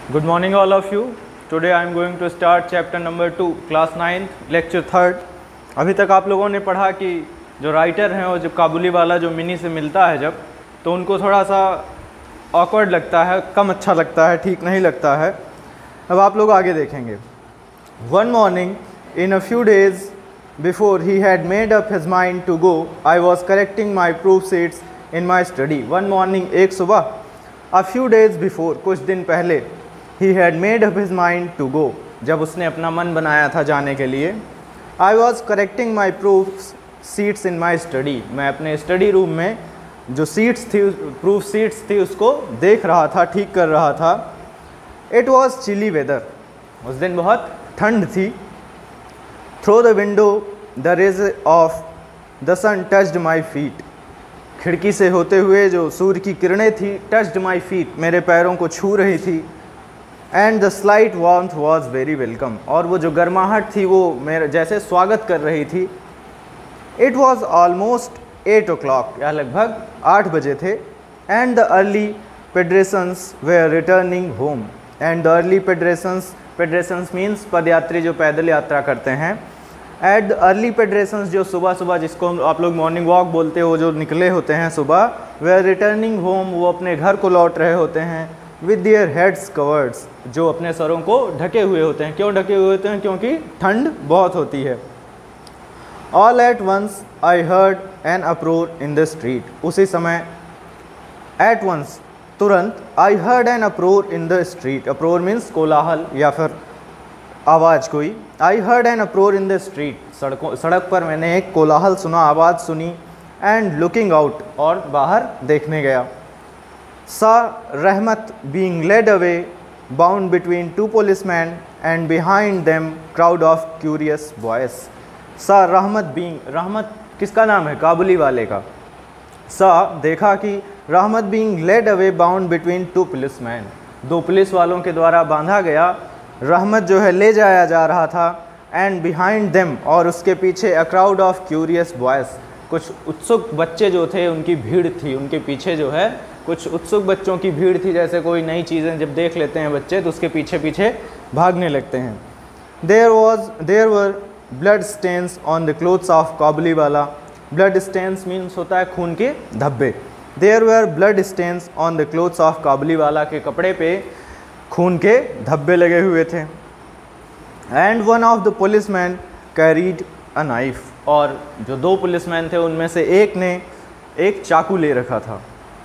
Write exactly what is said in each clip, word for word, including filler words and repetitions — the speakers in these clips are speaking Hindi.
Good morning all of you. Today I am going to start chapter number two, class ninth, lecture third. अभी तक आप लोगों ने पढ़ा कि जो राइटर हैं और जब काबुली वाला जो मिनी से मिलता है जब, तो उनको थोड़ा सा ऑकवर्ड लगता है, कम अच्छा लगता है, ठीक नहीं लगता है। अब आप लोग आगे देखेंगे। One morning in a few days before he had made up his mind to go, I was correcting my proof sheets in my study. One morning, एक सुबह, a few days before, कुछ दिन पहले, he had made up his mind to go, जब उसने अपना मन बनाया था जाने के लिए। I was correcting my proof sheets in my study. मैं अपने स्टडी रूम में जो सीट्स थी, प्रूफ सीट्स थी, उसको देख रहा था, ठीक कर रहा था। It was chilly weather. उस दिन बहुत ठंड थी। Through the window, the rays of the sun touched my feet. खिड़की से होते हुए जो सूर्य की किरणें थी, touched my feet, मेरे पैरों को छू रही थी। And the slight warmth was very welcome. और वो जो गर्माहट थी वो मेरे जैसे स्वागत कर रही थी। It was almost eight o'clock. यह लगभग आठ बजे थे। And the early pedestrians were returning home. And the early pedestrians, pedestrians means पदयात्री जो पैदल यात्रा करते हैं। At the early pedestrians जो सुबह सुबह जिसको आप लोग मॉर्निंग वॉक बोलते हो, जो निकले होते हैं सुबह, were returning home, वो अपने घर को लौट रहे होते हैं। With their heads covered, जो अपने सरों को ढके हुए होते हैं। क्यों ढके हुए होते हैं? क्योंकि ठंड बहुत होती है। All at once I heard an uproar in the street. उसी समय at once तुरंत I heard an uproar in the street. uproar means कोलाहल या फिर आवाज़ कोई। I heard an uproar in the street. सड़कों सड़क पर मैंने एक कोलाहल सुना, आवाज़ सुनी। And looking out, और बाहर देखने गया। Saw Rahmat being led away, bound between two policemen, and behind them crowd of curious boys. Saw Rahmat being, रहमत किसका नाम है? काबुली वाले का। Saw देखा कि रहमत being led away, bound between two policemen, दो पुलिस वालों के द्वारा बांधा गया। रहमत जो है ले जाया जा रहा था। And behind them, और उसके पीछे a crowd of curious boys, कुछ उत्सुक बच्चे जो थे उनकी भीड़ थी, उनके पीछे जो है कुछ उत्सुक बच्चों की भीड़ थी। जैसे कोई नई चीज़ें जब देख लेते हैं बच्चे तो उसके पीछे पीछे भागने लगते हैं। There was there were blood stains on the clothes of Kabuliwala. Blood stains means होता है खून के धब्बे। There were blood stains on the clothes of Kabuliwala के कपड़े पे खून के धब्बे लगे हुए थे। And one of the policeman carried a knife, और जो दो पुलिसमैन थे उनमें से एक ने एक चाकू ले रखा था।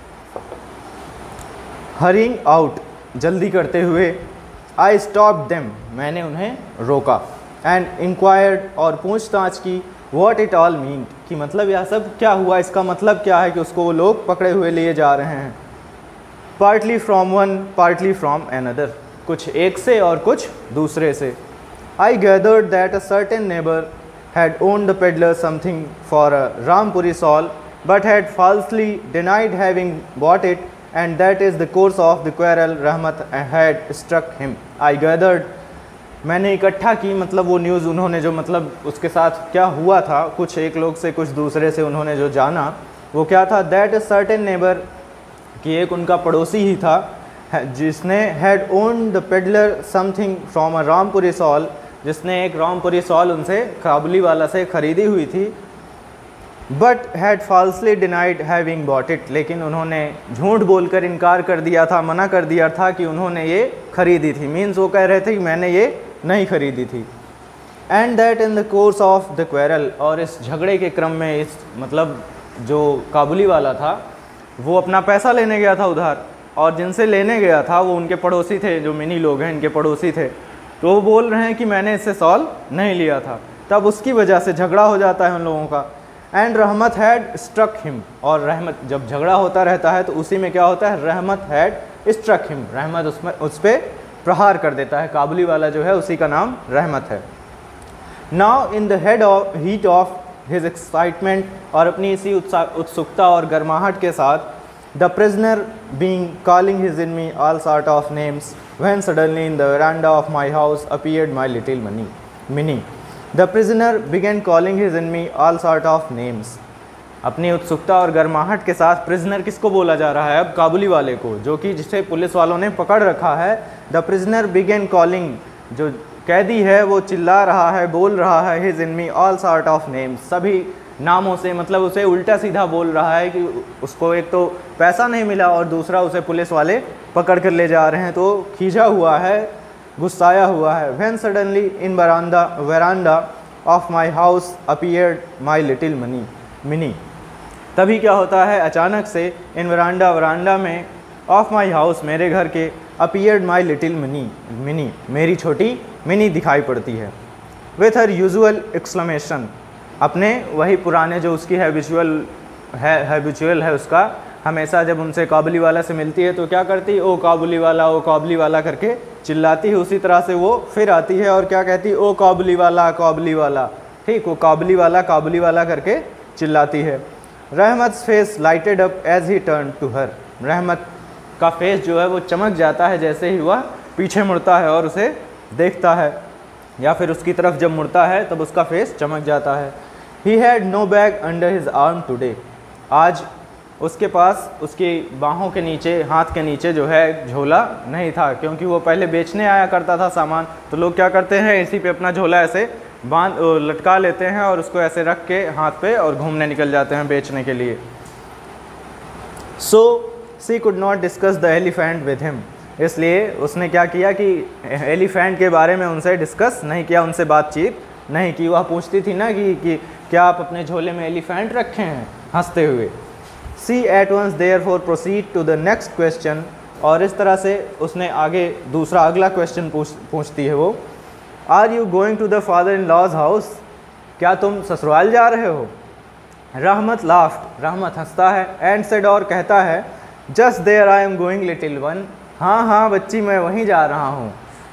हरिंग आउट, जल्दी करते हुए। आई स्टॉप देम, मैंने उन्हें रोका। एंड इंक्वायर्ड, और पूछताछ की। वॉट इट ऑल मीन, कि मतलब यह सब क्या हुआ, इसका मतलब क्या है कि उसको वो लोग पकड़े हुए लिए जा रहे हैं। Partly from one, partly from another, कुछ एक से और कुछ दूसरे से। I gathered that a certain neighbour had owned the peddler something for a Rampuri shawl, but had falsely denied having bought it, and that is the course of the quarrel Rahmat had struck him. I gathered, मैंने इकट्ठा की, मतलब वो न्यूज़ उन्होंने जो मतलब उसके साथ क्या हुआ था, कुछ एक लोग से कुछ दूसरे से उन्होंने जो जाना वो क्या था। दैट इज सर्टेन नेबर, कि एक उनका पड़ोसी ही था जिसने had owned the peddler something from a Rampuri shawl, जिसने एक रामपुरी शॉल उनसे काबुली वाला से ख़रीदी हुई थी। But had falsely denied having bought it, लेकिन उन्होंने झूठ बोलकर इनकार कर दिया था, मना कर दिया था कि उन्होंने ये ख़रीदी थी। मीन्स वो कह रहे थे कि मैंने ये नहीं ख़रीदी थी। And that in the course of the quarrel, और इस झगड़े के क्रम में, इस मतलब जो काबुली वाला था वो अपना पैसा लेने गया था उधार, और जिनसे लेने गया था वो उनके पड़ोसी थे, जो मिनी लोग हैं इनके पड़ोसी थे। तो वो बोल रहे हैं कि मैंने इससे सॉल नहीं लिया था, तब उसकी वजह से झगड़ा हो जाता है उन लोगों का। एंड रहमत हैड स्ट्रक हिम, और रहमत जब झगड़ा होता रहता है तो उसी में क्या होता है, रहमत हैड स्ट्रक हिम, रहमत उसमें उस पर प्रहार कर देता है। काबुली वाला जो है उसी का नाम रहमत है। Now in the head of heat of his excitement, और अपनी इसी उत्सुकता और गर्माहट के साथ, the prisoner being calling his enemy all sort of names, when suddenly in the veranda of my house appeared my little money, Minnie. The prisoner began calling his enemy all sort of names. अपनी उत्सुकता और गर्माहट के साथ प्रिजनर किसको बोला जा रहा है अब? काबुली वाले को, जो कि जिसे पुलिस वालों ने पकड़ रखा है। द प्रिजनर बिगेन कॉलिंग, जो कैदी है वो चिल्ला रहा है, बोल रहा है, his enemy all sort of names, सभी नामों से, मतलब उसे उल्टा सीधा बोल रहा है कि उसको एक तो पैसा नहीं मिला और दूसरा उसे पुलिस वाले पकड़ कर ले जा रहे हैं, तो खींचा हुआ है, गुस्साया हुआ है। When suddenly in veranda veranda of my house appeared my little money Mini, तभी क्या होता है अचानक से इन वरांडा वरांडा में ऑफ माई हाउस, मेरे घर के, appeared my little Mini Mini, मेरी छोटी मिनी दिखाई पड़ती है। विथ हर यूजुअल एक्सक्लेमेशन, अपने वही पुराने जो उसकी हैबिचुअल है हैबिचुअल है उसका, हमेशा जब उनसे काबुली वाला से मिलती है तो क्या करती, ओ काबुली वाला, ओ काबुली वाला करके चिल्लाती है। उसी तरह से वो फिर आती है और क्या कहती, ओ काबुली वाला, काबुली वाला, ठीक, वो काबुली वाला काबुली वाला करके चिल्लाती है। Rahmat face lighted up as he turn to her, Rahmat का फेस जो है वो चमक जाता है जैसे ही वह पीछे मुड़ता है और उसे देखता है, या फिर उसकी तरफ जब मुड़ता है तब उसका फेस चमक जाता है। He had no bag under his arm today, आज उसके पास उसकी बाहों के नीचे, हाथ के नीचे जो है झोला नहीं था, क्योंकि वो पहले बेचने आया करता था सामान, तो लोग क्या करते हैं इसी पे अपना झोला ऐसे बांध लटका लेते हैं और उसको ऐसे रख के हाथ पे और घूमने निकल जाते हैं बेचने के लिए। So she could not discuss the elephant with him, इसलिए उसने क्या किया कि एलिफेंट के बारे में उनसे डिस्कस नहीं किया, उनसे बातचीत नहीं की। वह पूछती थी ना कि, कि क्या आप अपने झोले में एलिफेंट रखे हैं, हंसते हुए। She at once therefore proceed to the next question, और इस तरह से उसने आगे दूसरा अगला क्वेश्चन पूछ पूछती है वो, are you going to the father in law's house, क्या तुम ससुराल जा रहे हो? रहमत लाफ्ट, रहमत हंसता है, एंड सेड, और कहता है, just there I am going little one, हाँ हाँ बच्ची मैं वहीं जा रहा हूँ।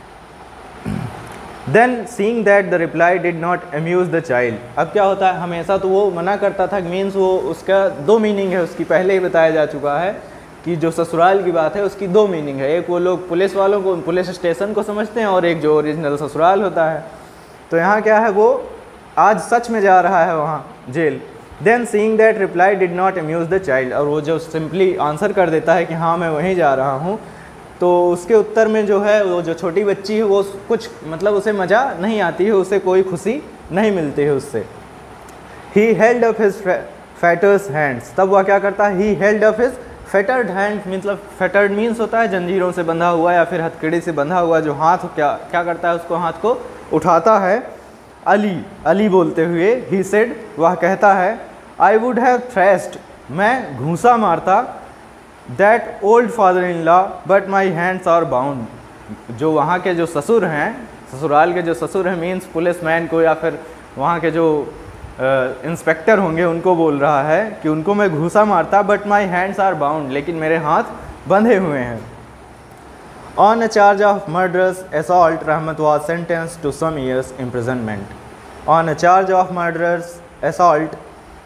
Then seeing that the reply did not amuse the child, अब क्या होता है हमेशा तो वो मना करता था, मीन्स वो उसका दो मीनिंग है उसकी, पहले ही बताया जा चुका है कि जो ससुराल की बात है उसकी दो मीनिंग है, एक वो लोग पुलिस वालों को, पुलिस स्टेशन को समझते हैं, और एक जो ओरिजिनल ससुराल होता है। तो यहाँ क्या है, वो आज सच में जा रहा है वहाँ jail. Then seeing that reply did not amuse the child, और वो जो सिंपली आंसर कर देता है कि हाँ मैं वहीं जा रहा हूँ, तो उसके उत्तर में जो है वो जो छोटी बच्ची है वो कुछ मतलब उसे मज़ा नहीं आती है, उसे कोई खुशी नहीं मिलती है उससे। He held up his fetters hands, तब वह क्या करता है, he held up his fettered hand, मतलब फेटर्ड मीन्स होता है जंजीरों से बंधा हुआ या फिर हथकड़ी से बंधा हुआ जो हाथ, क्या क्या करता है उसको, हाथ को उठाता है। अली, अली बोलते हुए, ही सेड, वह कहता है, आई वुड हैव थ्रेस्ड, मैं घूंसा मारता, that old father in law but my hands are bound, जो वहाँ के जो ससुर हैं, ससुराल के जो ससुर हैं मीन्स पुलिस मैन को या फिर वहाँ के जो इंस्पेक्टर uh, होंगे उनको बोल रहा है कि उनको मैं घूसा मारता, but my hands are bound, लेकिन मेरे हाथ बंधे हुए हैं। On a charge of murderous assault, Rahmat was sentenced to some years imprisonment. On a charge of murderous assault,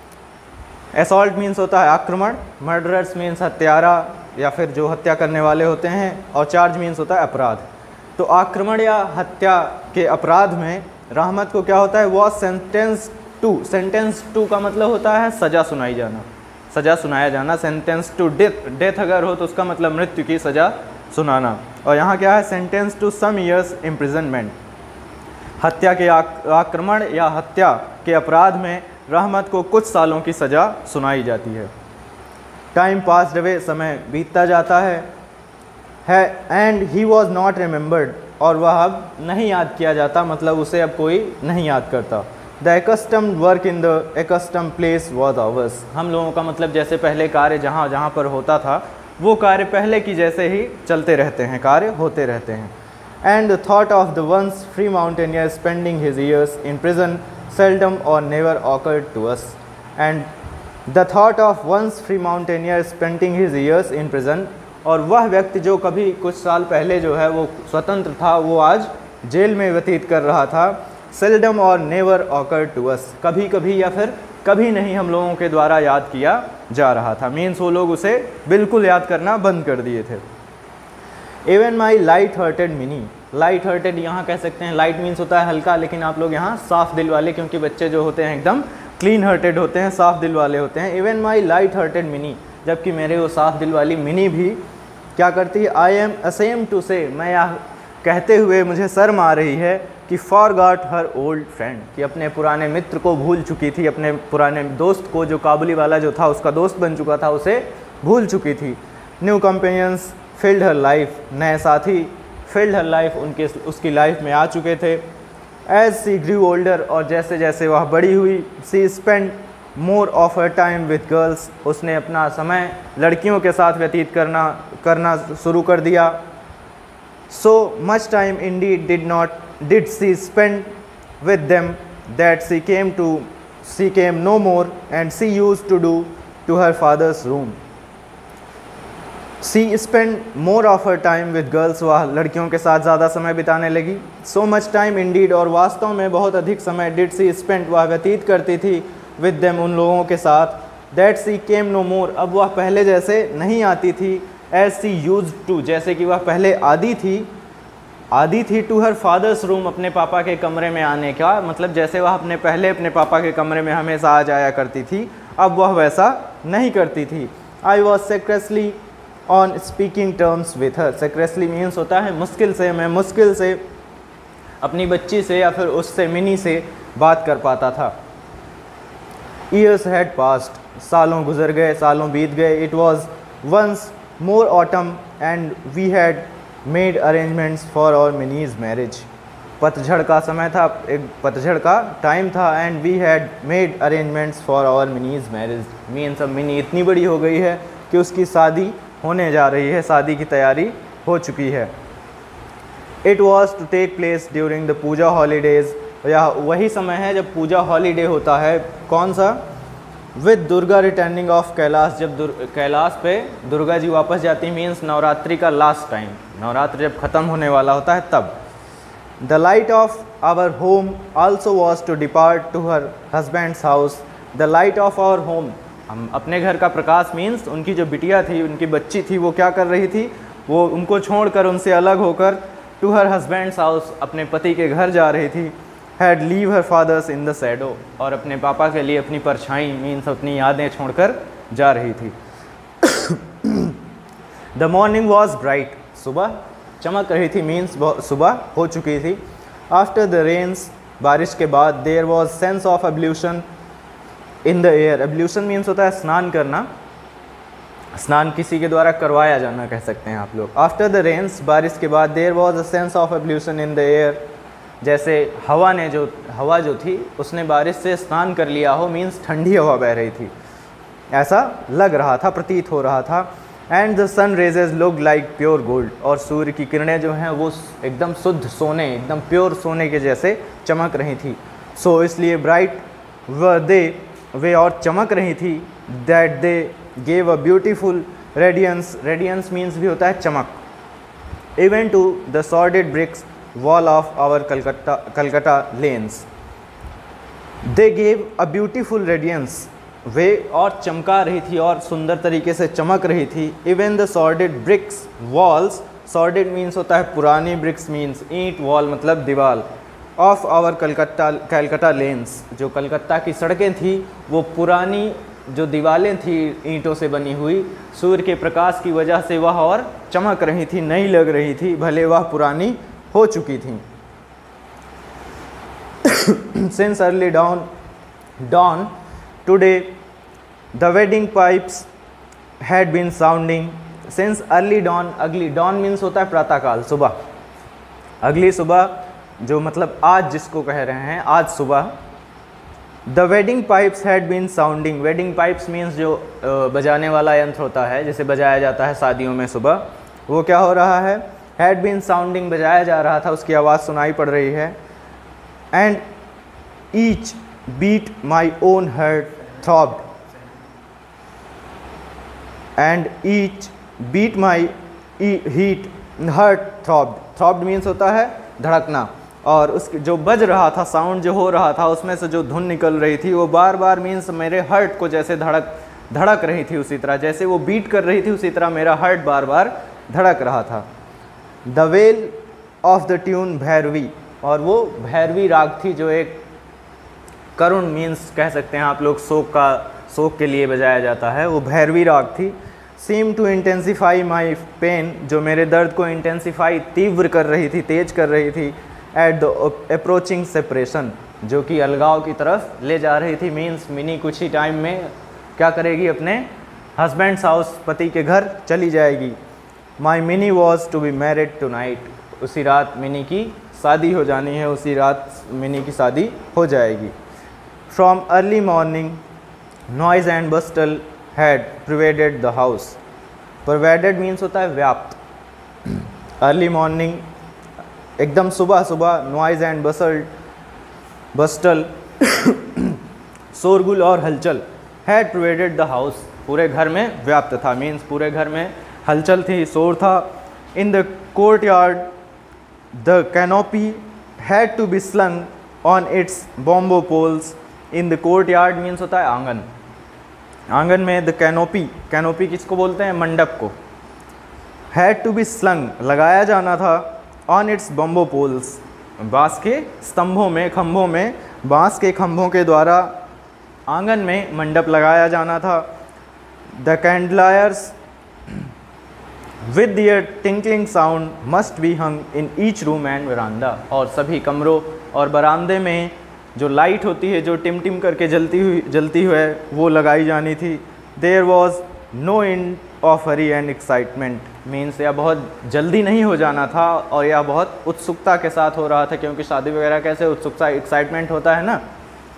assault means होता है आक्रमण, मर्डरर्स मीन्स हत्यारा या फिर जो हत्या करने वाले होते हैं, और चार्ज मीन्स होता है अपराध। तो आक्रमण या हत्या के अपराध में रहमत को क्या होता है, was sentence to, sentence to का मतलब होता है सज़ा सुनाई जाना, सज़ा सुनाया जाना। सेंटेंस टू डेथ, डेथ अगर हो तो उसका मतलब मृत्यु की सज़ा सुनाना। और यहाँ क्या है, sentence to some years imprisonment, हत्या के आक्रमण या हत्या के अपराध में रहमत को कुछ सालों की सज़ा सुनाई जाती है। टाइम पास्ड अवे, समय बीतता जाता है है and he was not remembered, और वह अब नहीं याद किया जाता, मतलब उसे अब कोई नहीं याद करता। The accustomed work in the accustomed place was ours, हम लोगों का मतलब जैसे पहले कार्य जहाँ जहाँ पर होता था वो कार्य पहले की जैसे ही चलते रहते हैं, कार्य होते रहते हैं। And the thought of the once free mountaineer spending his years in prison seldom or never occurred to us, and the thought of one's free mountaineer spending his years in prison, और वह व्यक्ति जो कभी कुछ साल पहले जो है वो स्वतंत्र था वो आज जेल में व्यतीत कर रहा था, seldom or never occurred to us, कभी कभी या फिर कभी नहीं हम लोगों के द्वारा याद किया जा रहा था, मीन्स वो लोग उसे बिल्कुल याद करना बंद कर दिए थे। Even my light hearted Mini, light hearted यहाँ कह सकते हैं, लाइट मीन्स होता है हल्का, लेकिन आप लोग यहाँ साफ दिल वाले, क्योंकि बच्चे जो होते हैं एकदम क्लीन हार्टेड होते हैं, साफ दिल वाले होते हैं। Even my light hearted Mini, जबकि मेरे वो साफ दिल वाली मिनी भी क्या करती है, आई एम असेम टू से, मैं यह कहते हुए मुझे शर्म आ रही है कि forgot her old friend, कि अपने पुराने मित्र को भूल चुकी थी, अपने पुराने दोस्त को, जो काबुली वाला जो था उसका दोस्त बन चुका था, उसे भूल चुकी थी। New companions filled her life, नए साथी फिल्ड हर लाइफ, उनके उसकी लाइफ में आ चुके थे। एज सी ग्रू ओल्डर, और जैसे जैसे वह बड़ी हुई, she spend more of her time with girls, उसने अपना समय लड़कियों के साथ व्यतीत करना करना शुरू कर दिया। So much time indeed did not did she spend with them that she came to she came no more and she use to do to her father's room. She spend more of her time with girls, वह लड़कियों के साथ ज़्यादा समय बिताने लगी। सो मच टाइम इंडीड, और वास्तव में बहुत अधिक समय, डिड सी स्पेंड, वह व्यतीत करती थी, विद देम, उन लोगों के साथ, दैट सी केम नो मोर, अब वह पहले जैसे नहीं आती थी। एज सी यूज टू, जैसे कि वह पहले आदी थी आदी थी टू हर फादर्स रूम, अपने पापा के कमरे में आने का, मतलब जैसे वह अपने पहले अपने पापा के कमरे में हमेशा आ जाया करती थी, अब वह वैसा नहीं करती थी। I was scarcely on speaking terms with her, scarcely means होता है मुश्किल से, मैं मुश्किल से अपनी बच्ची से या फिर उससे, मिनी से बात कर पाता था। ईयर्स हैड पास्ट, सालों गुजर गए, सालों बीत गए। It was once more autumn and we had made arrangements for our Mini's marriage, पतझड़ का समय था, एक पतझड़ का टाइम था। And we had made arrangements for our Mini's marriage, means अब मिनी इतनी बड़ी हो गई है कि उसकी शादी होने जा रही है, शादी की तैयारी हो चुकी है। It was to take place during the puja holidays, यह वही समय है जब पूजा हॉलीडे होता है, कौन सा, with Durga returning of Kailash, जब कैलाश पे दुर्गा जी वापस जाती, मीन्स नवरात्रि का लास्ट टाइम, नवरात्रि जब ख़त्म होने वाला होता है तब। The light of our home also was to depart to her husband's house, the light of our home, हम अपने घर का प्रकाश, मीन्स उनकी जो बिटिया थी, उनकी बच्ची थी, वो क्या कर रही थी, वो उनको छोड़कर, उनसे अलग होकर, टू हर हस्बैंड्स हाउस, अपने पति के घर जा रही थी। Had leave her father's in the shadow, और अपने पापा के लिए अपनी परछाई, मीन्स अपनी यादें छोड़कर जा रही थी। द मॉर्निंग वॉज ब्राइट, सुबह चमक रही थी, मीन्स सुबह हो चुकी थी। आफ्टर द रेन्स, बारिश के बाद, there was sense of ablution in the air, ablution means होता है स्नान करना, स्नान किसी के द्वारा करवाया जाना कह सकते हैं आप लोग। आफ्टर द रेन्स, बारिश के बाद, there was a sense of ablution in the air, जैसे हवा ने जो हवा जो थी उसने बारिश से स्नान कर लिया हो, मीन्स ठंडी हवा बह रही थी, ऐसा लग रहा था, प्रतीत हो रहा था। And the sun rays look like pure gold, और सूर्य की किरणें जो हैं वो एकदम शुद्ध सोने, एकदम प्योर सोने के जैसे चमक रही थी। सो so, इसलिए ब्राइट व दे, वे और चमक रही थी, that they gave a beautiful radiance, radiance means भी होता है चमक, even to the sordid bricks wall of our Calcutta Calcutta lanes, they gave a beautiful radiance, वे और चमका रही थी और सुंदर तरीके से चमक रही थी। Even the sordid bricks walls, sordid means होता है पुरानी, ब्रिक्स मीन्स ईंट, वॉल मतलब दीवार, of our Calcutta Calcutta lanes, जो कलकत्ता की सड़कें थी वो पुरानी जो दीवारें थी ईंटों से बनी हुई, सूर्य के प्रकाश की वजह से वह और चमक रही थी, नई लग रही थी, भले वह पुरानी हो चुकी थी। Since early dawn dawn today the wedding pipes had been sounding since early dawn। अगली dawn means होता है प्रातःकाल, सुबह, अगली सुबह जो मतलब आज जिसको कह रहे हैं, आज सुबह। The wedding pipes had been sounding, wedding pipes means जो बजाने वाला यंत्र होता है जिसे बजाया जाता है शादियों में सुबह, वो क्या हो रहा है, हैड बीन साउंडिंग, बजाया जा रहा था, उसकी आवाज़ सुनाई पड़ रही है। And each beat my own heart throbbed, and each beat my heat heart throbbed, throbbed means होता है धड़कना, और उस जो बज रहा था, साउंड जो हो रहा था, उसमें से जो धुन निकल रही थी वो बार बार मीन्स मेरे हार्ट को जैसे धड़क धड़क रही थी, उसी तरह जैसे वो बीट कर रही थी उसी तरह मेरा हार्ट बार बार धड़क रहा था। The wail of the tune Bhairavi, और वो भैरवी राग थी जो एक करुण मीन्स कह सकते हैं आप लोग शोक का, शोक के लिए बजाया जाता है, वो भैरवी राग थी। Seem to intensify my pain, जो मेरे दर्द को इंटेंसीफाई तीव्र कर रही थी, तेज कर रही थी। एट द अप्रोचिंग सेपरेशन, जो कि अलगाव की तरफ ले जा रही थी। मीन्स मिनी कुछ ही टाइम में क्या करेगी, अपने हस्बैंड्स हाउस, पति के घर चली जाएगी। My Mini was to be married tonight, उसी रात मिनी की शादी हो जानी है, उसी रात मिनी की शादी हो जाएगी। From early morning noise and bustle had pervaded the house. Pervaded means होता है व्याप्त। अर्ली मॉर्निंग एकदम सुबह सुबह, नॉइज एंड बसल बस्टल शोरगुल और हलचल, हैड प्रिवेडेड द हाउस, पूरे घर में व्याप्त था। मीन्स पूरे घर में हलचल थी, शोर था। In the courtyard the canopy had to be slung on its bamboo poles. In the courtyard means होता है आंगन। आंगन में द कैनोपी, कैनोपी किसको बोलते हैं, मंडप को। हैड टू बी स्लंग, लगाया जाना था। ऑन इट्स बॉम्बो पोल्स, बाँस के स्तंभों में, खंभों में, बाँस के खंभों के द्वारा आंगन में मंडप लगाया जाना था। The chandeliers with their tinkling sound must be hung in each room and veranda, और सभी कमरों और बरामदे में जो लाइट होती है, जो टिम टिम करके जलती हुई जलती हुई है, वो लगाई जानी थी। There was no end of hurry and excitement, means यह बहुत जल्दी नहीं हो जाना था और यह बहुत उत्सुकता के साथ हो रहा था, क्योंकि शादी वगैरह कैसे उत्सुकता, एक्साइटमेंट होता है ना।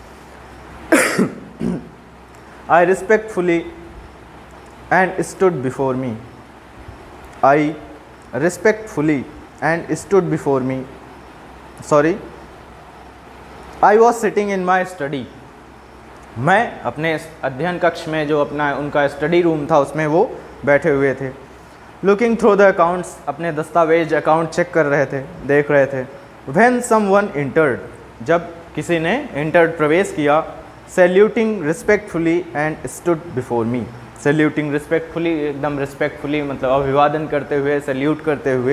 I respectfully and stood before me, I respectfully and stood before me, sorry I was sitting in my study, मैं अपने अध्ययन कक्ष में, जो अपना उनका स्टडी रूम था, उसमें वो बैठे हुए थे। लुकिंग थ्रू द अकाउंट्स, अपने दस्तावेज अकाउंट चेक कर रहे थे, देख रहे थे। व्हेन समवन इंटर्ड, जब किसी ने इंटर्ड प्रवेश किया। Saluting respectfully and stood before me, saluting respectfully, एकदम रिस्पेक्टफुली मतलब अभिवादन करते हुए, सैल्यूट करते हुए।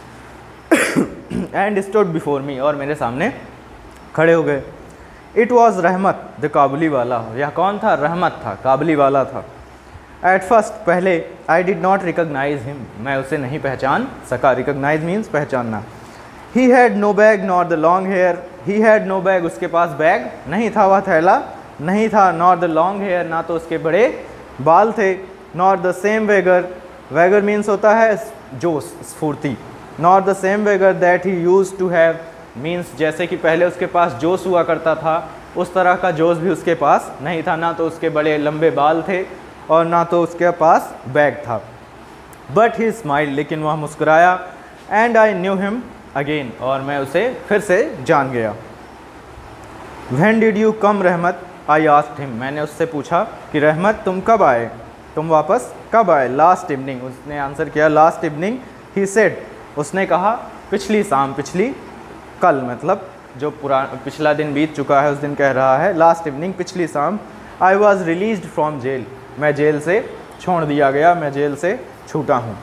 एंड स्टूड बिफोर मी, और मेरे सामने खड़े हो गए। It was Rahmat the Kabuliwala, यह कौन था, रहमत था, काबुली वाला था। एट फर्स्ट, पहले, I did not recognize him, मैं उसे नहीं पहचान सका। रिकॉग्नाइज मीन्स पहचानना। He had no bag nor the long hair, he had no bag, उसके पास बैग नहीं था, वह थैला नहीं था। नॉर द लॉन्ग हेयर, ना तो उसके बड़े बाल थे। Nor the same vigour, vigour means होता है जोश, स्फूर्ति। Nor the same vigour that he use to have, means जैसे कि पहले उसके पास जोश हुआ करता था, उस तरह का जोश भी उसके पास नहीं था। ना तो उसके बड़े लंबे बाल थे और ना तो उसके पास बैग था। बट ही स्माइल, लेकिन वह मुस्कुराया। And I knew him again, और मैं उसे फिर से जान गया। व्हेन डिड यू कम रहमत, आई आस्क्ड हिम, मैंने उससे पूछा कि रहमत तुम कब आए, तुम वापस कब आए। लास्ट इवनिंग, उसने आंसर किया लास्ट इवनिंग। ही सेड, उसने कहा पिछली शाम, पिछली कल, मतलब जो पुरा पिछला दिन बीत चुका है उस दिन कह रहा है। लास्ट इवनिंग, पिछली शाम। I was released from jail, मैं जेल से छोड़ दिया गया, मैं जेल से छूटा हूँ।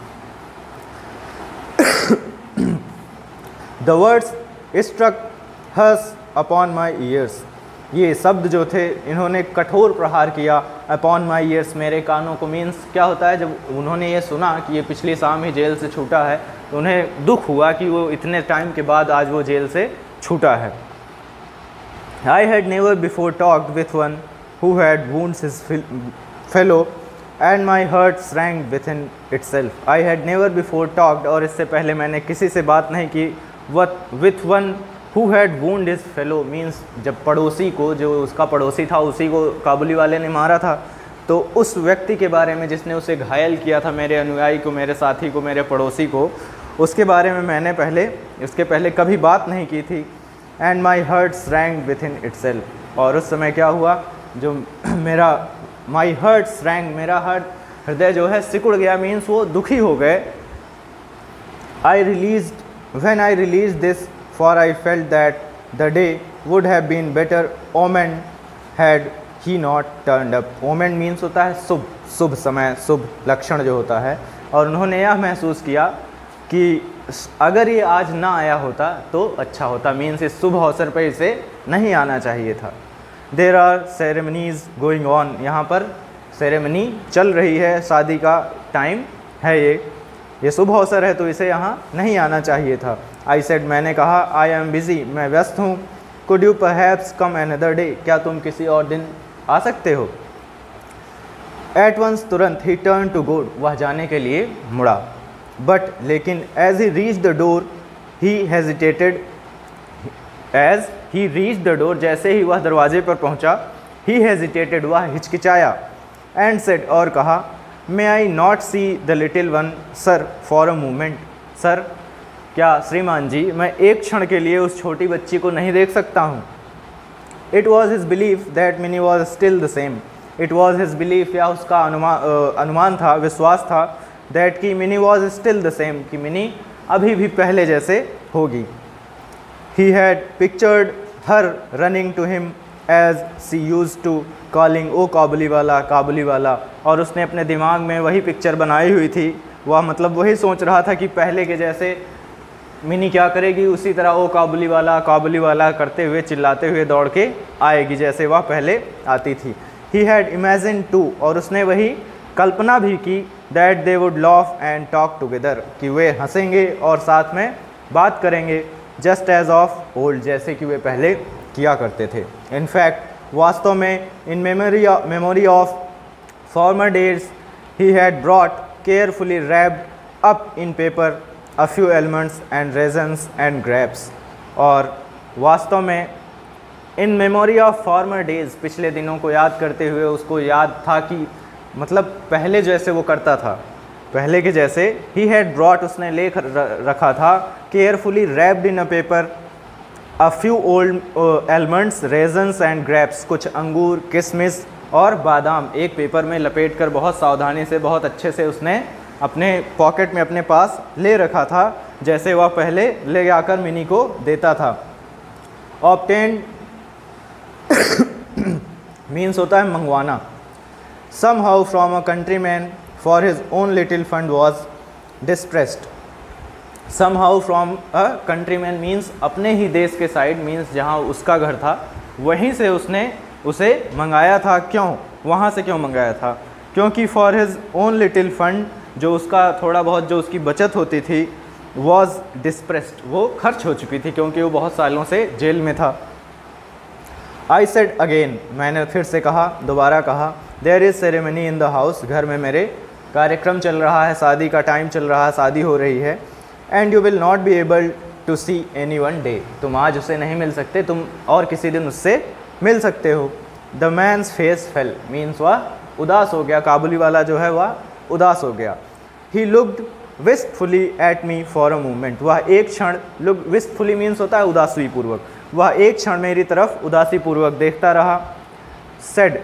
The words struck harsh upon my ears, ये शब्द जो थे इन्होंने कठोर प्रहार किया। अपॉन माई ईयर्स, मेरे कानों को। मीन्स क्या होता है, जब उन्होंने ये सुना कि ये पिछली शाम ही जेल से छूटा है, तो उन्हें दुख हुआ कि वो इतने टाइम के बाद आज वो जेल से छूटा है। I had never before talked with one who had wounds his fellow and my heart sprang with in itself. I had never before talked, और इससे पहले मैंने किसी से बात नहीं की। What with one who had wound his fellow, means जब पड़ोसी को, जो उसका पड़ोसी था, उसी को काबुली वाले ने मारा था, तो उस व्यक्ति के बारे में जिसने उसे घायल किया था, मेरे अनुयायी को, मेरे साथी को, मेरे पड़ोसी को, उसके बारे में मैंने पहले उसके पहले कभी बात नहीं की थी। And my heart sprang with in itself, और उस समय क्या हुआ, जो मेरा माई हर्ट स्रैंग, मेरा हर्ट, हृदय जो है सिकुड़ गया, मीन्स वो दुखी हो गए। I realise when I realise this, for I felt that the day would have been better omen had he not turned up. Omen means होता है शुभ, शुभ समय, शुभ लक्षण जो होता है। और उन्होंने यह महसूस किया कि अगर ये आज ना आया होता तो अच्छा होता, मीन्स इस शुभ अवसर पर इसे नहीं आना चाहिए था। There are ceremonies going on, यहाँ पर सेरेमनी चल रही है, शादी का टाइम है, ये ये शुभ अवसर है तो इसे यहाँ नहीं आना चाहिए था। आई सेड, मैंने कहा, आई एम बिज़ी, मैं व्यस्त हूँ। Could you perhaps come another day, क्या तुम किसी और दिन आ सकते हो। एट वंस, तुरंत, ही टर्न टू गो, वह जाने के लिए मुड़ा। बट, लेकिन, as he reach the door he hesitated, as he reach the door, जैसे ही वह दरवाजे पर पहुंचा, ही हेजिटेटेड, वह हिचकिचाया। एंड सेड, और कहा, may I not see the little one sir for a moment, sir, क्या श्रीमान जी, मैं एक क्षण के लिए उस छोटी बच्ची को नहीं देख सकता हूँ। It was his belief that Mini was still the same, it was his belief, या उसका अनुमान अनुमान था, विश्वास था, दैट कि Mini was still the same, कि मिनी अभी भी पहले जैसे होगी। He had pictured her running to him as she used to calling, ओ काबुली वाला, काबुली वाला, और उसने अपने दिमाग में वही पिक्चर बनाई हुई थी। वह मतलब वही सोच रहा था कि पहले के जैसे मिनी क्या करेगी, उसी तरह ओ काबुली वाला, काबुली वाला करते हुए, चिल्लाते हुए दौड़ के आएगी जैसे वह पहले आती थी। He had imagined too, और उसने वही कल्पना भी की, that they would laugh and talk together, कि वे हंसेंगे और साथ में बात करेंगे, जस्ट एज ऑफ ओल्ड, जैसे कि वे पहले किया करते थे। इनफैक्ट, वास्तव में, in memory memory of former days, he had brought carefully wrapped up in paper a few elements and raisins and grapes, और वास्तव में in memory of former days, पिछले दिनों को याद करते हुए उसको याद था कि मतलब पहले जैसे वो करता था, पहले के जैसे, ही हैड ब्रॉट, उसने लेख रखा था, carefully wrapped in a paper a few old almonds, raisins and grapes, कुछ अंगूर, किशमिश और बादाम एक पेपर में लपेट कर बहुत सावधानी से, बहुत अच्छे से उसने अपने पॉकेट में अपने पास ले रखा था, जैसे वह पहले ले आकर मिनी को देता था। ऑब्टेन्ड मीन्स होता है मंगवाना। Somehow from a countryman for his own little fund was distressed, somehow from a countryman means अपने ही देश के साइड, means जहाँ उसका घर था वहीं से उसने उसे मंगाया था। क्यों, वहाँ से क्यों मंगाया था, क्योंकि for his own little fund, जो उसका थोड़ा बहुत जो उसकी बचत होती थी, was dispersed, वो खर्च हो चुकी थी क्योंकि वो बहुत सालों से जेल में था। I said again, मैंने फिर से कहा, दोबारा कहा, there is ceremony in the house, घर में मेरे कार्यक्रम चल रहा है, शादी का टाइम चल रहा है, शादी हो रही है। And you will not be able to see any one day, तुम आज उससे नहीं मिल सकते, तुम और किसी दिन उससे मिल सकते हो। The man's face fell, means वह उदास हो गया, काबुली वाला जो है वह उदास हो गया। He looked wistfully at me for a moment, वह एक क्षण, लुक विस्टफुली मीन्स होता है उदासी पूर्वक, वह एक क्षण मेरी तरफ उदासी पूर्वक देखता रहा। सेड,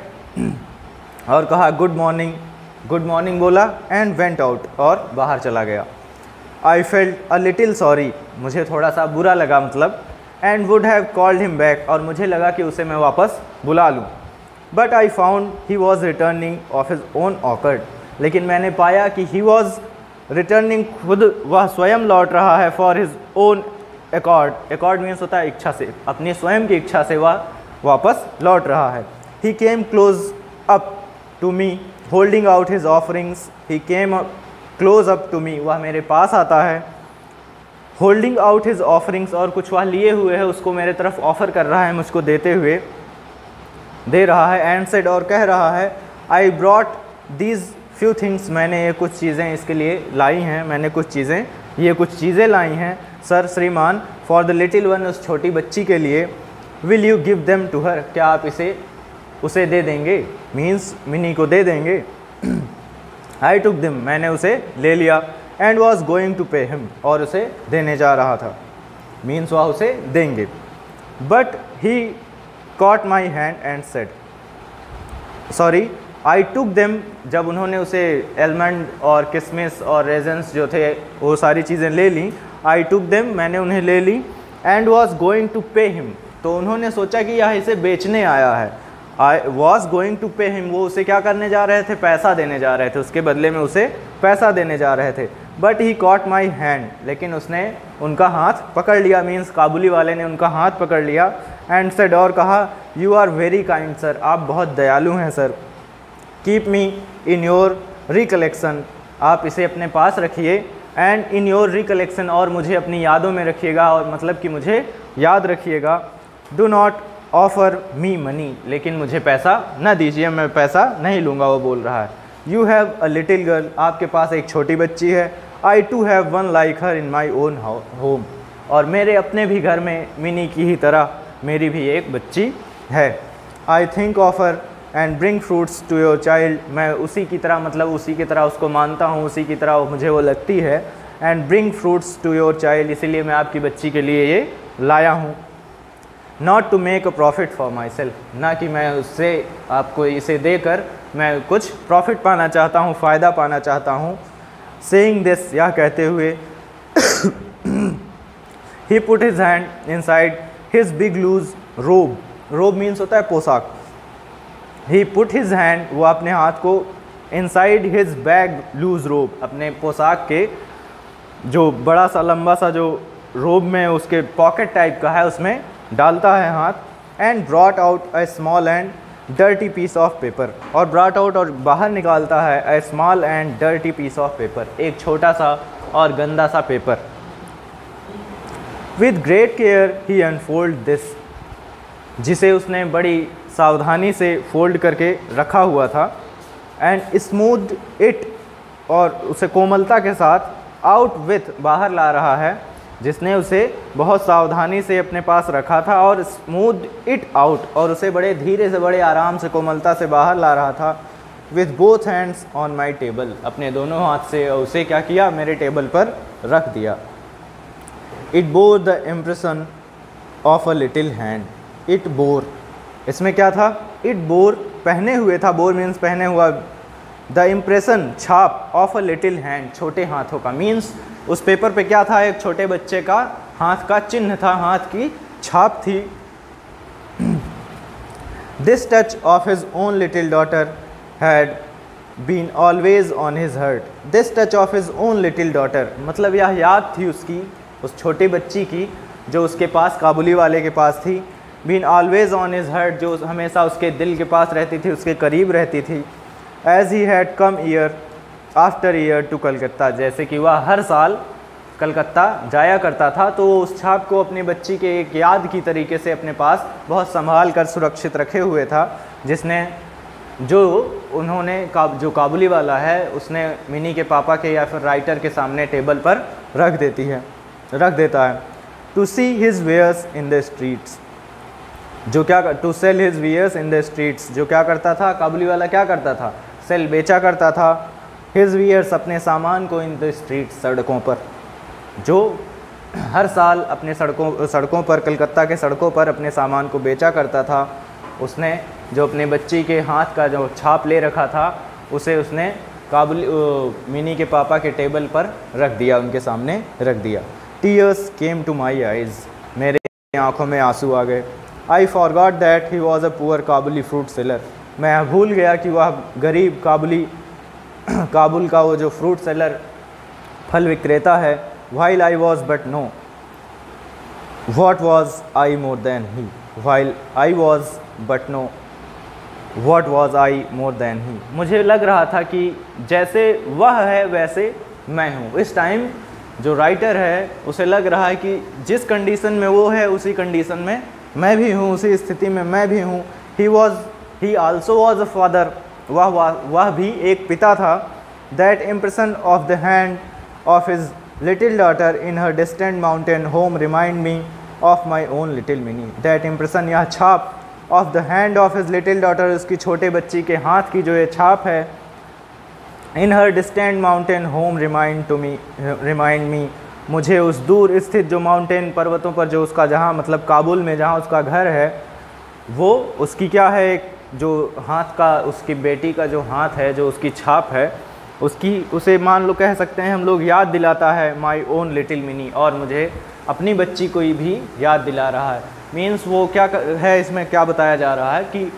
और कहा, गुड मॉर्निंग, गुड मॉर्निंग बोला, एंड वेंट आउट, और बाहर चला गया। I felt a little sorry, मुझे थोड़ा सा बुरा लगा मतलब, and would have called him back, और मुझे लगा कि उसे मैं वापस बुला लूँ। But I found he was returning of his own accord, लेकिन मैंने पाया कि ही वॉज रिटर्निंग, खुद वह स्वयं लौट रहा है, for his own accord, accord means होता है इच्छा से, अपनी स्वयं की इच्छा से वह वापस लौट रहा है। He came close up to me holding out his offerings, he came close up to me, वह मेरे पास आता है, होल्डिंग आउट हिज ऑफरिंग्स, और कुछ वह लिए हुए है, उसको मेरे तरफ ऑफ़र कर रहा है, मुझको देते हुए दे रहा है। एंड सेड, और कह रहा है, I brought these few things, मैंने ये कुछ चीज़ें इसके लिए लाई हैं, मैंने कुछ चीज़ें ये कुछ चीज़ें लाई हैं सर श्रीमान, फॉर द लिटिल वन, उस छोटी बच्ची के लिए। Will you give them to her, क्या आप इसे उसे दे देंगे, मीन्स मिनी को दे देंगे। आई टुक दिम, मैंने उसे ले लिया, and was going to pay him, और उसे देने जा रहा था, मीन्स वह उसे देंगे। But he caught my hand and said, sorry I took them, जब उन्होंने उसे एलमंड और किशमिश और रेजन्स जो थे वो सारी चीज़ें ले ली, आई टुक देम, मैंने उन्हें ले ली, and was going to pay him, तो उन्होंने सोचा कि यह इसे बेचने आया है। I was going to pay him, वो उसे क्या करने जा रहे थे, पैसा देने जा रहे थे, उसके बदले में उसे पैसा देने जा रहे थे। But he caught my hand, लेकिन उसने उनका हाथ पकड़ लिया, मीन्स काबुली वाले ने उनका हाथ पकड़ लिया, एंड सेड और कहा, you are very kind sir, आप बहुत दयालु हैं sir. Keep me in your recollection, आप इसे अपने पास रखिए, एंड इन योर रिकलेक्शन, और मुझे अपनी यादों में रखिएगा, और मतलब कि मुझे याद रखिएगा। Do not offer me money, लेकिन मुझे पैसा न दीजिए, मैं पैसा नहीं लूँगा, वो बोल रहा है। You have a little girl, आपके पास एक छोटी बच्ची है। I too have one like her in my own home, और मेरे अपने भी घर में मिनी की ही तरह मेरी भी एक बच्ची है। I think of her and bring fruits to your child, मैं उसी की तरह मतलब उसी की तरह उसको मानता हूँ, उसी की तरह मुझे वो लगती है। And bring fruits to your child, इसीलिए मैं आपकी बच्ची के लिए ये लाया हूँ। Not to make a profit for myself, ना कि मैं उससे आपको इसे देकर मैं कुछ प्रॉफिट पाना चाहता हूँ, फ़ायदा पाना चाहता हूँ। सेइंग दिस, यह कहते हुए, he put his hand inside his big loose robe, robe means होता है पोशाक। ही पुट हिज हैंड, वो अपने हाथ को इनसाइड हिज बैग लूज रोब, अपने पोशाक के जो बड़ा सा लंबा सा जो रोब में उसके पॉकेट टाइप का है उसमें डालता है हाथ। And brought out a small and dirty piece of paper, और ब्रॉट आउट और बाहर निकालता है a small and dirty piece of paper, एक छोटा सा और गंदा सा paper. With great care he unfold this, जिसे उसने बड़ी सावधानी से फोल्ड करके रखा हुआ था। एंड स्मूथ इट, और उसे कोमलता के साथ आउट विथ, बाहर ला रहा है, जिसने उसे बहुत सावधानी से अपने पास रखा था, और स्मूथ इट आउट, और उसे बड़े धीरे से बड़े आराम से कोमलता से बाहर ला रहा था। With both hands on my table, अपने दोनों हाथ से उसे क्या किया, मेरे टेबल पर रख दिया। It bore the impression of a little hand, it bore, इसमें क्या था, इट बोर पहने हुए था, बोर मीन्स पहने हुआ, द इम्प्रेशन छाप, ऑफ अ लिटिल हैंड, छोटे हाथों का, मीन्स उस पेपर पे क्या था, एक छोटे बच्चे का हाथ का चिन्ह था, हाथ की छाप थी। This touch of his own little daughter had been always on his heart, this touch of his own little daughter, मतलब यह याद थी उसकी, उस छोटी बच्ची की जो उसके पास, काबुली वाले के पास थी। Been always on his heart, जो हमेशा उसके दिल के पास रहती थी, उसके करीब रहती थी। As he had come year after year to Calcutta, जैसे कि वह हर साल कलकत्ता जाया करता था, तो वो उस छाप को अपनी बच्ची के एक याद की तरीके से अपने पास बहुत संभाल कर सुरक्षित रखे हुए था, जिसने जो उन्होंने का, जो काबुली वाला है उसने मिनी के पापा के या फिर राइटर के सामने टेबल पर रख देती है रख देता है। To see his wares in the streets, जो क्या, to sell his wares in the streets, जो क्या करता था, काबुली वाला क्या करता था, सेल, बेचा करता था। हिज वेयर्स, अपने सामान को, इन द स्ट्रीट्स, सड़कों पर, जो हर साल अपने सड़कों सड़कों पर, कलकत्ता के सड़कों पर अपने सामान को बेचा करता था। उसने जो अपने बच्ची के हाथ का जो छाप ले रखा था, उसे उसने काबुली मिनी के पापा के टेबल पर रख दिया, उनके सामने रख दिया। Tears came to my eyes, मेरे आँखों में आंसू आ गए। I forgot that he was a poor Kabuli fruit seller, मैं भूल गया कि वह गरीब काबुली काबुल का वो जो फ्रूट सेलर, फल विक्रेता है। While I was but no what was I more than he, while I was but no what was I more than he, मुझे लग रहा था कि जैसे वह है वैसे मैं हूँ। इस टाइम जो राइटर है उसे लग रहा है कि जिस कंडीशन में वो है उसी कंडीशन में मैं भी हूँ, उसी स्थिति में मैं भी हूँ। He was he also was a father, वह वह भी एक पिता था। That impression of the hand of his little daughter in her distant mountain home remind me of my own little Mini, that impression, यह छाप, of the hand of his little daughter, उसकी छोटे बच्ची के हाथ की जो ये छाप है, in her distant mountain home remind to me remind me, मुझे उस दूर स्थित जो माउंटेन, पर्वतों पर जो उसका, जहाँ मतलब काबुल में जहाँ उसका घर है, वो उसकी क्या है, जो हाथ का, उसकी बेटी का जो हाथ है, जो उसकी छाप है, उसकी, उसे मान लो कह सकते हैं हम लोग, याद दिलाता है माई ओन लिटिल मिनी, और मुझे अपनी बच्ची को भी याद दिला रहा है। मीन्स वो क्या है, इसमें क्या बताया जा रहा है कि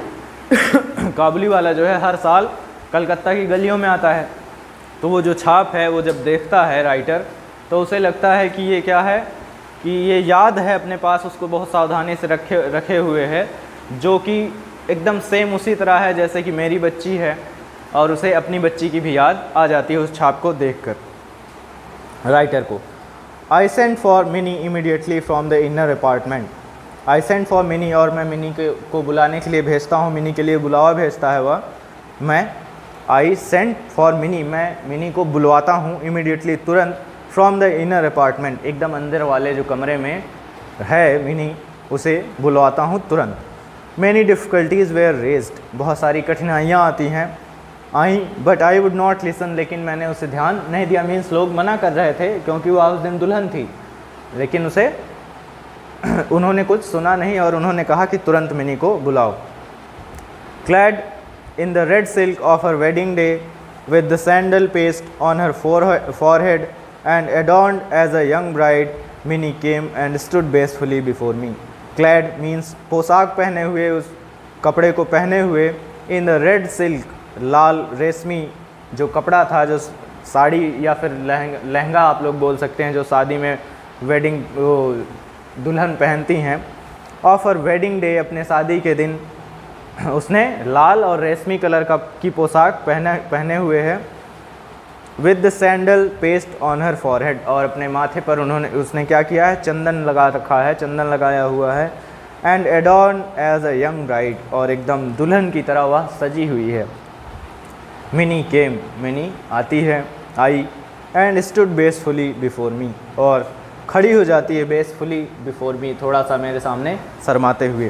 काबुली वाला जो है हर साल कलकत्ता की गलियों में आता है, तो वो जो छाप है वो जब देखता है राइटर, तो उसे लगता है कि ये क्या है, कि ये याद है अपने पास, उसको बहुत सावधानी से रखे रखे हुए है, जो कि एकदम सेम उसी तरह है जैसे कि मेरी बच्ची है, और उसे अपनी बच्ची की भी याद आ जाती है उस छाप को देखकर, राइटर को। I sent for Mini immediately from the inner apartment. I sent for Mini, और मैं मिनी के को बुलाने के लिए भेजता हूँ, मिनी के लिए बुलावा भेजता है वह। मैं आई सेंट फॉर मिनी, मैं मिनी को बुलवाता हूँ इमीडिएटली, तुरंत, फ्रॉम द इनर अपार्टमेंट, एकदम अंदर वाले जो कमरे में है मिनी, उसे बुलवाता हूँ तुरंत। मैनी डिफ़िकल्टीज़ वेयर रेज्ड, बहुत सारी कठिनाइयाँ आती हैं, I but I would not listen, लेकिन मैंने उसे ध्यान नहीं दिया। मीन्स लोग मना कर रहे थे क्योंकि वह उस दिन दुल्हन थी, लेकिन उसे उन्होंने कुछ सुना नहीं और उन्होंने कहा कि तुरंत मिनी को बुलाओ। Clad in the red silk of her wedding day with the sandal paste on her forehead and adorned as a young bride, Minnie came and stood gracefully before me. Clad means पोशाक पहने हुए, उस कपड़े को पहने हुए, in the red silk, लाल रेशमी जो कपड़ा था, जो साड़ी या फिर लहंगा लहंगा आप लोग बोल सकते हैं, जो शादी में वेडिंग वो दुल्हन पहनती हैं। ऑफ हर वेडिंग डे, अपने शादी के दिन उसने लाल और रेशमी कलर का की पोशाक पहने पहने हुए है। With the sandal paste on her forehead, और अपने माथे पर उन्होंने उसने क्या किया है, चंदन लगा रखा है, चंदन लगाया हुआ है। And adorn as a young bride, और एकदम दुल्हन की तरह वह सजी हुई है। मिनी केम, मिनी आती है, आई, and stood bashfully before me, और खड़ी हो जाती है बेसफुली बिफोर मी, थोड़ा सा मेरे सामने शर्माते हुए।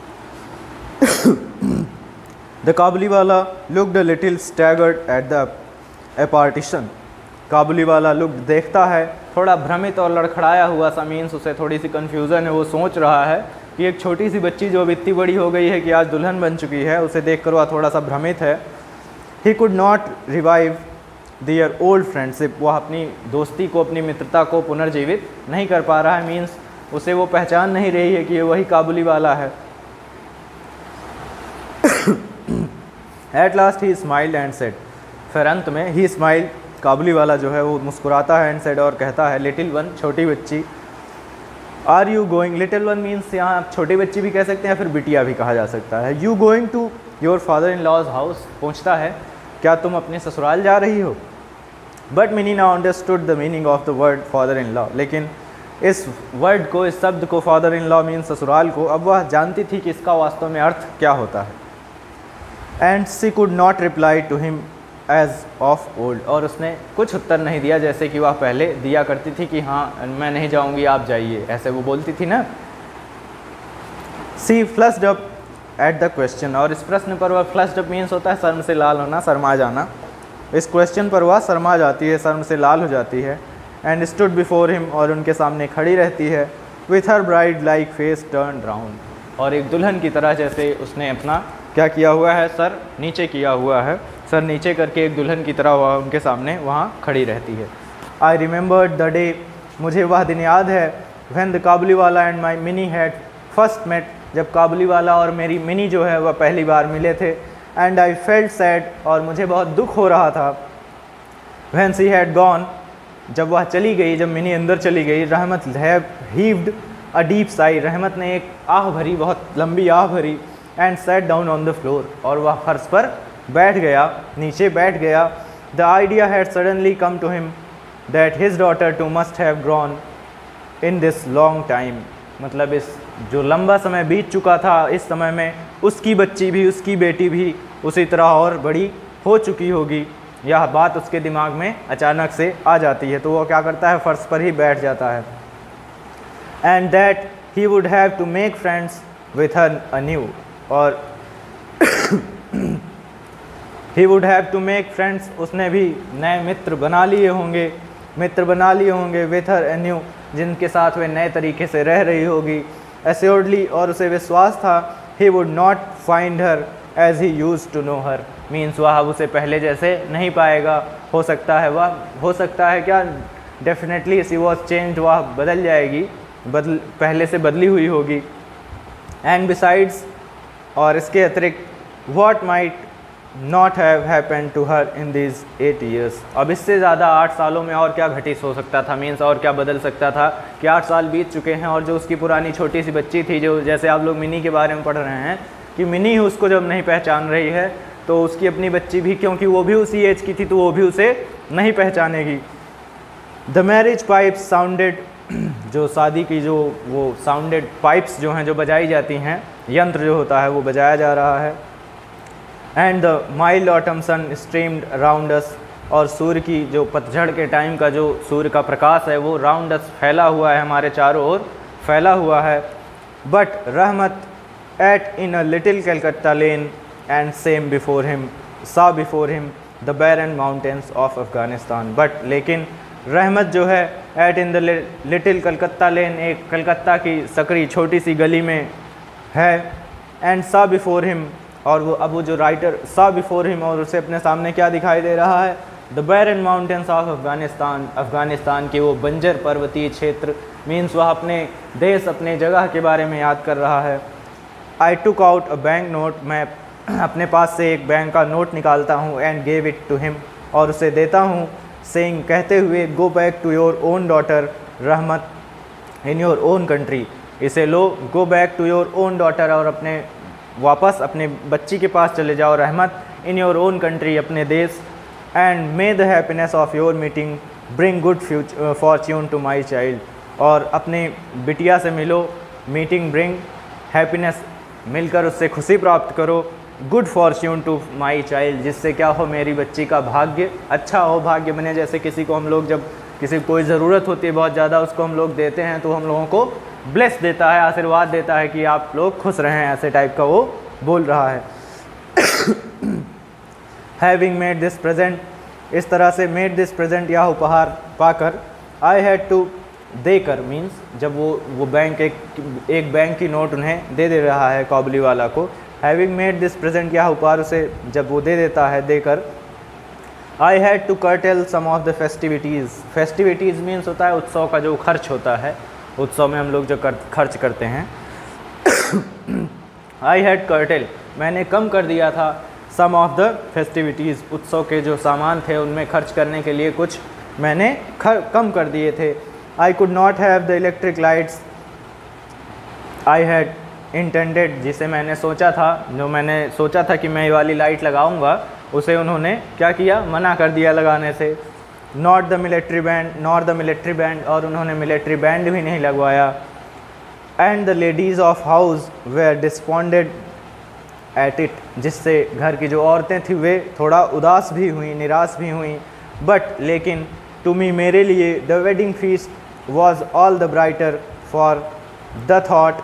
The Kabuliwala looked a little staggered at the a partition, Kabuliwala look देखता है थोड़ा भ्रमित और लड़खड़ाया हुआ सा, मीन्स उसे थोड़ी सी कन्फ्यूज़न है, वो सोच रहा है कि एक छोटी सी बच्ची जो अब इतनी बड़ी हो गई है कि आज दुल्हन बन चुकी है, उसे देखकर वह थोड़ा सा भ्रमित है। He could not revive their old friendship, वह अपनी दोस्ती को, अपनी मित्रता को पुनर्जीवित नहीं कर पा रहा है, मीन्स उसे वो पहचान नहीं रही है कि ये वही काबुली वाला है। At last he smiled and said, फिर अंत में ही स्माइल, काबुली वाला जो है वो मुस्कुराता है, एंड सेड, और कहता है, लिटिल वन, छोटी बच्ची, are you going, little one means यहाँ आप छोटी बच्ची भी कह सकते हैं, फिर बिटिया भी कहा जा सकता है। You going to your father in law's house, पूछता है क्या तुम अपने ससुराल जा रही हो। But Mini now understood the meaning of the word father in law, लेकिन इस वर्ड को, इस शब्द को, फादर इन लॉ मीन्स ससुराल को, अब वह जानती थी कि इसका वास्तव में अर्थ क्या होता है। And she could not reply to him as of old, और उसने कुछ उत्तर नहीं दिया जैसे कि वह पहले दिया करती थी कि हाँ मैं नहीं जाऊंगी आप जाइए, ऐसे वो बोलती थी ना। She flushed up at the question, और इस प्रश्न पर वह, फ्लस्ड अप मीन्स होता है शर्म से लाल होना, शर्मा जाना, इस क्वेश्चन पर वह शर्मा जाती है, शर्म से लाल हो जाती है। एंड स्टूड बिफोर हिम, और उनके सामने खड़ी रहती है। With her bride like face turn round, और एक दुल्हन की तरह जैसे उसने अपना क्या किया हुआ है, सर नीचे किया हुआ है, सर नीचे करके एक दुल्हन की तरह वह उनके सामने वहाँ खड़ी रहती है। आई रिमेंबर्ड द डे, मुझे वह दिन याद है, when the Kabuliwala and my Mini had first met, जब काबुली वाला और मेरी मिनी जो है वह पहली बार मिले थे। एंड आई फेल्ट सैड, और मुझे बहुत दुख हो रहा था। व्हेन सी हैड गॉन, जब वह चली गई, जब मिनी अंदर चली गई। Rahmat have heaved a deep sigh, Rahmat ने एक आह भरी, बहुत लंबी आह भरी। And sat down on the floor, और वह फर्श पर बैठ गया, नीचे बैठ गया। The idea had suddenly come to him that his daughter too must have grown in this long time, मतलब इस जो लंबा समय बीत चुका था, इस समय में उसकी बच्ची भी, उसकी बेटी भी उसी तरह और बड़ी हो चुकी होगी। यह बात उसके दिमाग में अचानक से आ जाती है, तो वो क्या करता है, फर्श पर ही बैठ जाता है। And that he would have to make friends with her anew, और he would have to make friends, उसने भी नए मित्र बना लिए होंगे, मित्र बना लिए होंगे विथ हर अन्यू, जिनके साथ वे नए तरीके से रह रही होगी। एश्योर्डली, और उसे विश्वास था, he would not find her as he use to know her, means वह अब उसे पहले जैसे नहीं पाएगा, हो सकता है वह, हो सकता है क्या, डेफिनेटली सी वॉज चेंज, वह बदल जाएगी, बदल पहले से बदली हुई होगी। एंड बिसाइड्स, और इसके अतिरिक्त, what might not have happen to her in this eight years. अब इससे ज़्यादा आठ सालों में और क्या घटित हो सकता था, मीन्स और क्या बदल सकता था कि आठ साल बीत चुके हैं और जो उसकी पुरानी छोटी सी बच्ची थी, जो जैसे आप लोग मिनी के बारे में पढ़ रहे हैं कि मिनी ही उसको जब नहीं पहचान रही है तो उसकी अपनी बच्ची भी, क्योंकि वो भी उसी एज की थी, तो वो भी उसे नहीं पहचानेगी। द मैरिज पाइप्स साउंडेड, जो शादी की जो वो साउंडेड पाइप्स जो हैं, जो बजाई जाती हैं, यंत्र जो होता है वो बजाया जा रहा है। And the mild autumn sun streamed around us, और सूर्य की जो पतझड़ के टाइम का जो सूर्य का प्रकाश है वो राउंड अस फैला हुआ है, हमारे चारों ओर फैला हुआ है। But Rahmat ate in a little Calcutta lane and same before him saw before him the barren mountains of Afghanistan. But लेकिन रहमत जो है ate in the little Calcutta lane, एक कलकत्ता की सकरी छोटी सी गली में है। एंड सा बिफोर हिम, और वो अब वो जो राइटर सा बिफोर हिम, और उसे अपने सामने क्या दिखाई दे रहा है, the barren mountains of Afghanistan, Afghanistan के वो बंजर पर्वतीय क्षेत्र, मीन्स वह अपने देश अपने जगह के बारे में याद कर रहा है। I took out a bank note, मैं अपने पास से एक बैंक का नोट निकालता हूँ, and gave it to him, और उसे देता हूँ, सेइंग, कहते हुए, go back to your own daughter Rahmat in your own country, इसे लो, go back to your own daughter, और अपने वापस अपने बच्ची के पास चले जाओ रहमत, इन योर ओन कंट्री, अपने देश। And may the happiness of your meeting bring good future fortune to my child, और अपने बिटिया से मिलो, मीटिंग ब्रिंग हैप्पीनेस, मिलकर उससे खुशी प्राप्त करो, good fortune to my child, जिससे क्या हो, मेरी बच्ची का भाग्य अच्छा हो, भाग्य बने। जैसे किसी को हम लोग जब किसी को कोई ज़रूरत होती है बहुत ज़्यादा, उसको हम लोग देते हैं तो हम लोगों को ब्लेस देता है, आशीर्वाद देता है कि आप लोग खुश रहें, ऐसे टाइप का वो बोल रहा है। हैविंग मेड दिस प्रेजेंट, इस तरह से मेड दिस प्रेजेंट, यह उपहार पाकर, आई हैड टू, देकर, मीन्स जब वो वो बैंक एक एक बैंक की नोट उन्हें दे दे रहा है काबुली वाला को, हैविंग मेड दिस प्रेजेंट, यह उपहार उसे जब वो दे देता है देकर, I had to curtail some of the festivities, festivities means होता है उत्सव का जो खर्च होता है, उत्सव में हम लोग जो कर, खर्च करते हैं। आई हैड कर्टेल, मैंने कम कर दिया था, सम ऑफ द फेस्टिविटीज़, उत्सव के जो सामान थे उनमें खर्च करने के लिए कुछ मैंने खर कम कर दिए थे। I could not have the electric lights I had intended, जिसे मैंने सोचा था, जो मैंने सोचा था कि मैं ये वाली लाइट लगाऊंगा, उसे उन्होंने क्या किया, मना कर दिया लगाने से। Not the military band, not the military band, और उन्होंने मिलिट्री बैंड भी नहीं लगवाया। And the ladies of house were despondent at it, जिससे घर की जो औरतें थी वे थोड़ा उदास भी हुई, निराश भी हुई। बट लेकिन टू मी, मेरे लिए, the wedding feast was all the brighter for the thought,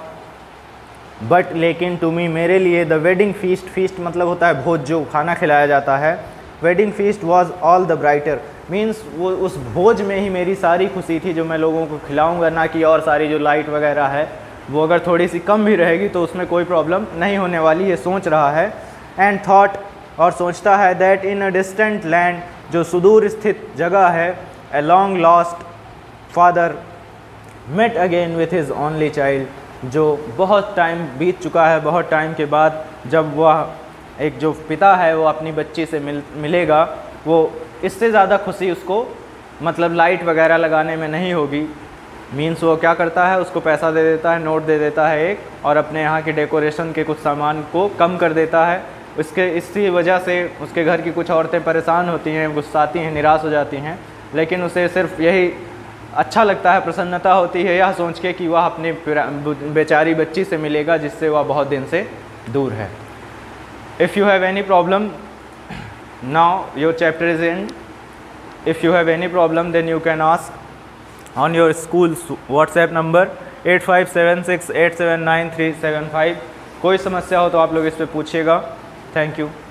but लेकिन टू मी, मेरे लिए, द वेडिंग फीस्ट, फीस्ट मतलब होता है भोज, जो खाना खिलाया जाता है, wedding feast was all the brighter, means वो उस भोज में ही मेरी सारी खुशी थी जो मैं लोगों को खिलाऊंगा, ना कि और सारी जो लाइट वगैरह है वो अगर थोड़ी सी कम भी रहेगी तो उसमें कोई प्रॉब्लम नहीं होने वाली, ये सोच रहा है। एंड थॉट, और सोचता है, that in a distant land, जो सुदूर स्थित जगह है, a long lost father met again with his only child, जो बहुत टाइम बीत चुका है, बहुत टाइम के बाद जब वह एक जो पिता है वो अपनी बच्ची से मिल मिलेगा, वो इससे ज़्यादा खुशी उसको मतलब लाइट वगैरह लगाने में नहीं होगी। मीन्स वो क्या करता है, उसको पैसा दे देता है, नोट दे देता है एक, और अपने यहाँ के डेकोरेशन के कुछ सामान को कम कर देता है। इसके इसी वजह से उसके घर की कुछ औरतें परेशान होती हैं, गुस्साती हैं, निराश हो जाती हैं, लेकिन उसे सिर्फ यही अच्छा लगता है, प्रसन्नता होती है यह सोच के कि वह अपनी बेचारी बच्ची से मिलेगा जिससे वह बहुत दिन से दूर है। If you have any problem, now your chapter is end. If you have any problem then you can ask on your school WhatsApp number eight five seven six eight seven nine three seven five. कोई समस्या हो तो आप लोग इस पर पूछिएगा। Thank you.